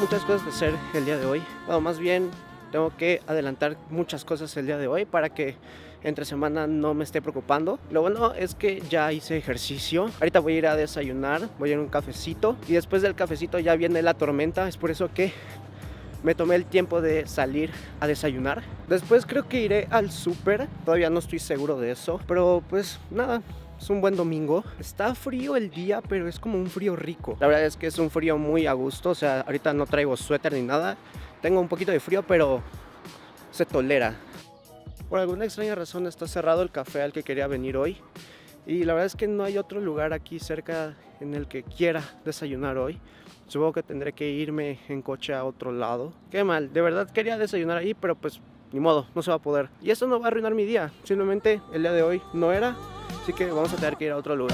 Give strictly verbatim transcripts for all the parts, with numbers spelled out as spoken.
muchas cosas que hacer el día de hoy. Bueno, más bien tengo que adelantar muchas cosas el día de hoy para que entre semana no me esté preocupando. Lo bueno es que ya hice ejercicio. Ahorita voy a ir a desayunar, voy a ir a un cafecito y después del cafecito ya viene la tormenta. Es por eso que me tomé el tiempo de salir a desayunar. Después creo que iré al súper. Todavía no estoy seguro de eso, pero pues nada. Es un buen domingo. Está frío el día, pero es como un frío rico. La verdad es que es un frío muy a gusto. O sea, ahorita no traigo suéter ni nada. Tengo un poquito de frío, pero se tolera. Por alguna extraña razón está cerrado el café al que quería venir hoy. Y la verdad es que no hay otro lugar aquí cerca en el que quiera desayunar hoy. Supongo que tendré que irme en coche a otro lado. Qué mal, de verdad quería desayunar ahí, pero pues ni modo, no se va a poder. Y eso no va a arruinar mi día. Simplemente el día de hoy no era. Así que vamos a tener que ir a otro lugar.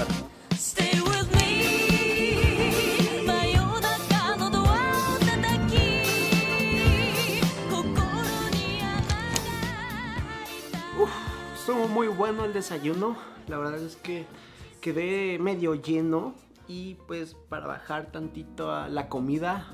Uf, estuvo muy bueno el desayuno. La verdad es que quedé medio lleno. Y pues para bajar tantito a la comida,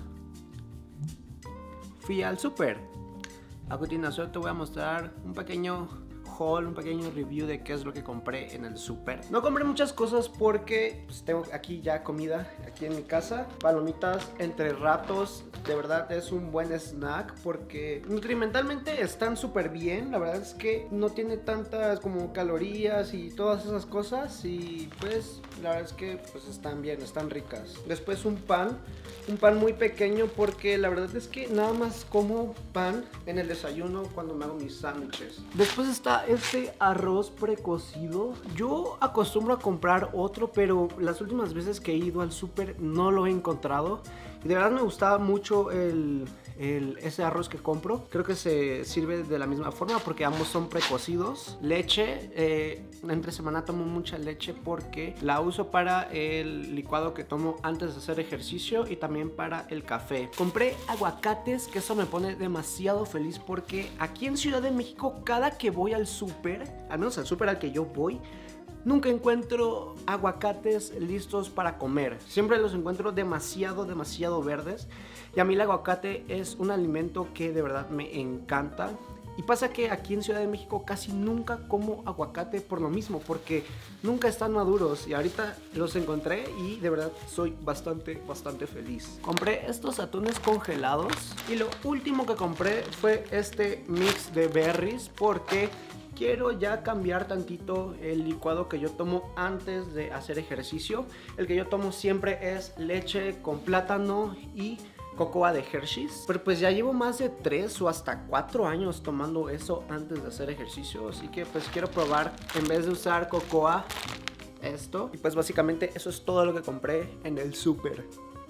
fui al súper. A continuación te voy a mostrar un pequeño haul, un pequeño review de qué es lo que compré en el súper. No compré muchas cosas porque pues, tengo aquí ya comida aquí en mi casa. Palomitas entre ratos, de verdad es un buen snack porque nutrimentalmente están súper bien. La verdad es que no tiene tantas como calorías y todas esas cosas y pues la verdad es que pues están bien, están ricas. Después un pan, un pan muy pequeño porque la verdad es que nada más como pan en el desayuno cuando me hago mis sándwiches. Después está este arroz precocido. Yo acostumbro a comprar otro, pero las últimas veces que he ido al súper no lo he encontrado. Y de verdad me gustaba mucho el, el, ese arroz que compro. Creo que se sirve de la misma forma porque ambos son precocidos. Leche, eh, entre semana tomo mucha leche porque la uso para el licuado que tomo antes de hacer ejercicio y también para el café. Compré aguacates, que eso me pone demasiado feliz porque aquí en Ciudad de México cada que voy al súper, al menos al súper al que yo voy, nunca encuentro aguacates listos para comer. Siempre los encuentro demasiado, demasiado verdes. Y a mí el aguacate es un alimento que de verdad me encanta. Y pasa que aquí en Ciudad de México casi nunca como aguacate por lo mismo, porque nunca están maduros. Y ahorita los encontré y de verdad soy bastante, bastante feliz. Compré estos atunes congelados. Y lo último que compré fue este mix de berries porque quiero ya cambiar tantito el licuado que yo tomo antes de hacer ejercicio. El que yo tomo siempre es leche con plátano y cocoa de Hershey's, pero pues ya llevo más de tres o hasta cuatro años tomando eso antes de hacer ejercicio, así que pues quiero probar en vez de usar cocoa esto. Y pues básicamente eso es todo lo que compré en el súper.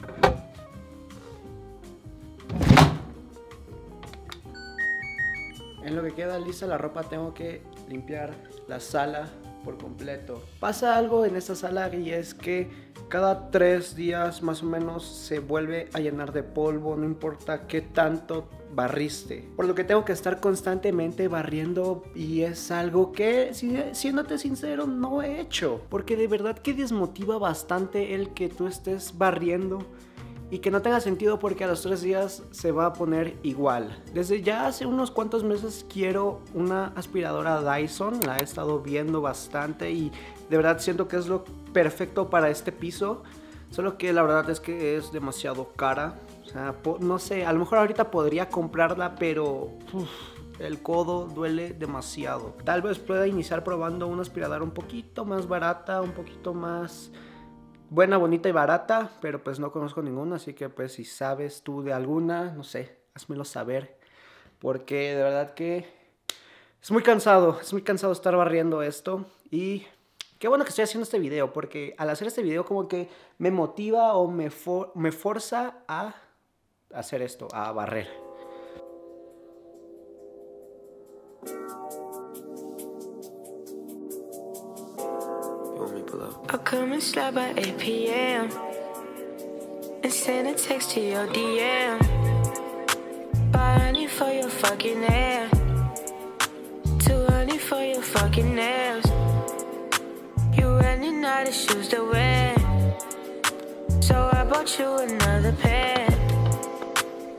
En lo que queda lista la ropa tengo que limpiar la sala por completo. Pasa algo en esta sala y es que cada tres días más o menos se vuelve a llenar de polvo, no importa qué tanto barriste. Por lo que tengo que estar constantemente barriendo y es algo que, si, siéndote sincero, no he hecho. Porque de verdad que desmotiva bastante el que tú estés barriendo y que no tenga sentido porque a los tres días se va a poner igual. Desde ya hace unos cuantos meses quiero una aspiradora Dyson, la he estado viendo bastante y de verdad siento que es lo perfecto para este piso. Solo que la verdad es que es demasiado cara. O sea, no sé, a lo mejor ahorita podría comprarla, pero uf, el codo duele demasiado. Tal vez pueda iniciar probando una aspiradora un poquito más barata, un poquito más buena, bonita y barata, pero pues no conozco ninguna, así que pues si sabes tú de alguna, no sé, házmelo saber, porque de verdad que es muy cansado, es muy cansado estar barriendo esto. Y qué bueno que estoy haciendo este video, porque al hacer este video como que me motiva o me, for me forza a hacer esto, a barrer. I'll come and slide by eight p m and send a text to your D M. Buy honey for your fucking hair, too honey for your fucking nails. You running out of shoes to wear, so I bought you another pair.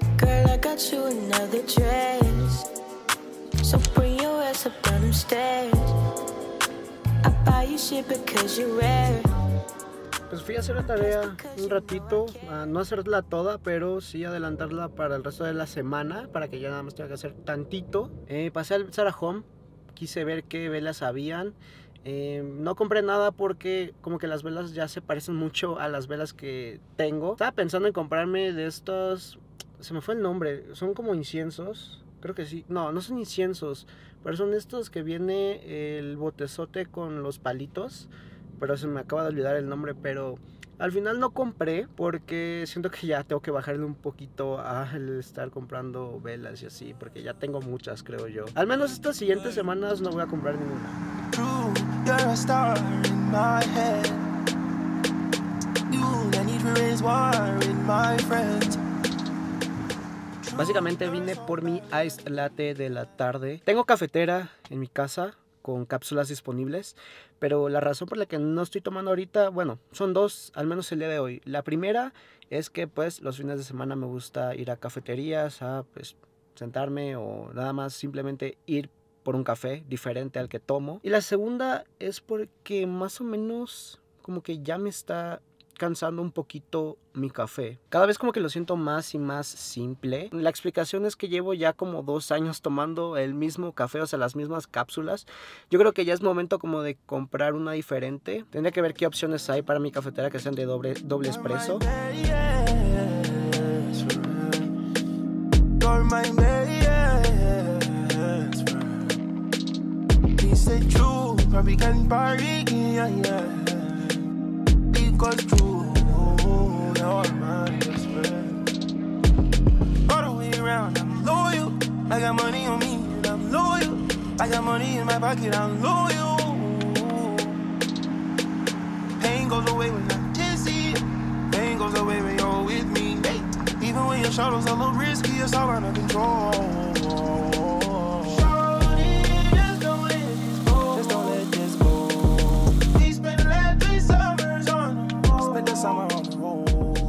get you another dress. So bring your ass up down them stairs. I buy you shit because you're rare. Pues fui a hacer la tarea un ratito, a no hacerla toda, pero sí adelantarla para el resto de la semana, para que ya nada más tenga que hacer tantito. Eh, pasé al Zara Home, quise ver qué velas habían. Eh, no compré nada porque como que las velas ya se parecen mucho a las velas que tengo. Estaba pensando en comprarme de estos, se me fue el nombre, son como inciensos. Creo que sí, no, no son inciensos, pero son estos que viene el botezote con los palitos. Pero se me acaba de olvidar el nombre, pero al final no compré porque siento que ya tengo que bajarle un poquito al estar comprando velas y así, porque ya tengo muchas, creo yo. Al menos estas siguientes semanas no voy a comprar ninguna. Básicamente vine por mi iced latte de la tarde. Tengo cafetera en mi casa con cápsulas disponibles, pero la razón por la que no estoy tomando ahorita, bueno, son dos, al menos el día de hoy. La primera es que pues los fines de semana me gusta ir a cafeterías, a pues sentarme o nada más simplemente ir por un café diferente al que tomo. Y la segunda es porque más o menos como que ya me está cansando un poquito mi café. Cada vez como que lo siento más y más simple. La explicación es que llevo ya como dos años tomando el mismo café, o sea, las mismas cápsulas. Yo creo que ya es momento como de comprar una diferente. Tendría que ver qué opciones hay para mi cafetera que sean de doble, doble espresso. I got money on me and I'm loyal. I got money in my pocket, I'm loyal. Pain goes away when I can see it. Pain goes away when you're with me. Hey. Even when your shadows a little risky, it's all under control. Shorty, just don't let this go. Just don't let this go. We spent the last three summers on the road. Spent the summer on the road.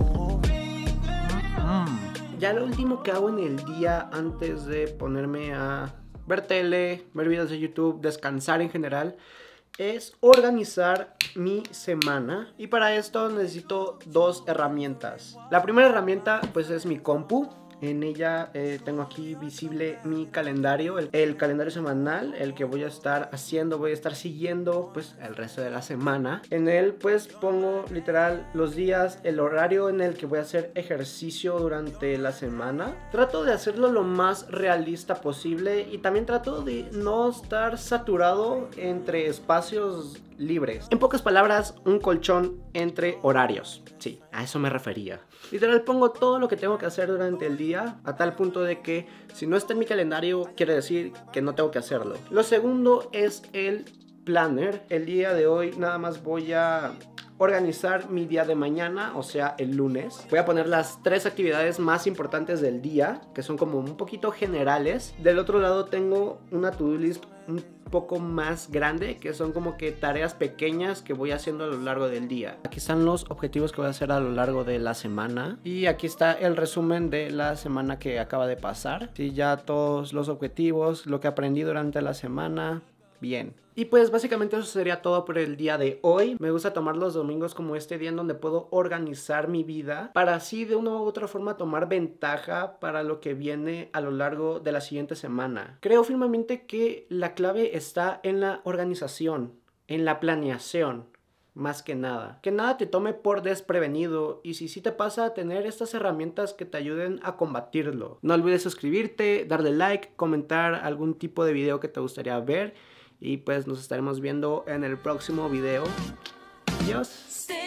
Ya lo último que hago en el día antes de ponerme a ver tele, ver videos de YouTube, descansar en general, es organizar mi semana. Y para esto necesito dos herramientas. La primera herramienta pues es mi compu. En ella eh, tengo aquí visible mi calendario, el, el calendario semanal, el que voy a estar haciendo, voy a estar siguiendo pues el resto de la semana. En él pues pongo literal los días, el horario en el que voy a hacer ejercicio durante la semana. Trato de hacerlo lo más realista posible y también trato de no estar saturado entre espacios libres. En pocas palabras, un colchón entre horarios. Sí, a eso me refería. Literal pongo todo lo que tengo que hacer durante el día, a tal punto de que si no está en mi calendario quiere decir que no tengo que hacerlo. Lo segundo es el planner. El día de hoy nada más voy a organizar mi día de mañana, o sea el lunes. Voy a poner las tres actividades más importantes del día, que son como un poquito generales. Del otro lado tengo una to-do list un poco más grande, que son como que tareas pequeñas que voy haciendo a lo largo del día. Aquí están los objetivos que voy a hacer a lo largo de la semana y aquí está el resumen de la semana que acaba de pasar. Sí, ya todos los objetivos, lo que aprendí durante la semana. Bien. Y pues básicamente eso sería todo por el día de hoy. Me gusta tomar los domingos como este día en donde puedo organizar mi vida para así de una u otra forma tomar ventaja para lo que viene a lo largo de la siguiente semana. Creo firmemente que la clave está en la organización, en la planeación. Más que nada. Que nada te tome por desprevenido y si sí te pasa, tener estas herramientas que te ayuden a combatirlo. No olvides suscribirte, darle like, comentar algún tipo de video que te gustaría ver y pues nos estaremos viendo en el próximo video. Adiós.